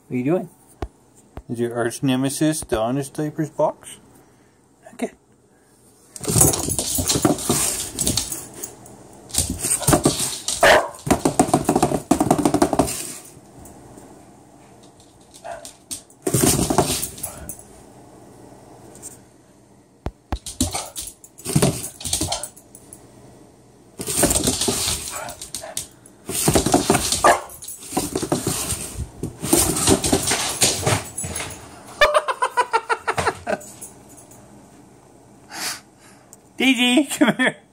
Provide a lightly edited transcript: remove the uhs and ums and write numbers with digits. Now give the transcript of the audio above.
What are you doing? Is your arch nemesis the Honest Diapers box? Okay. Daisy, come here.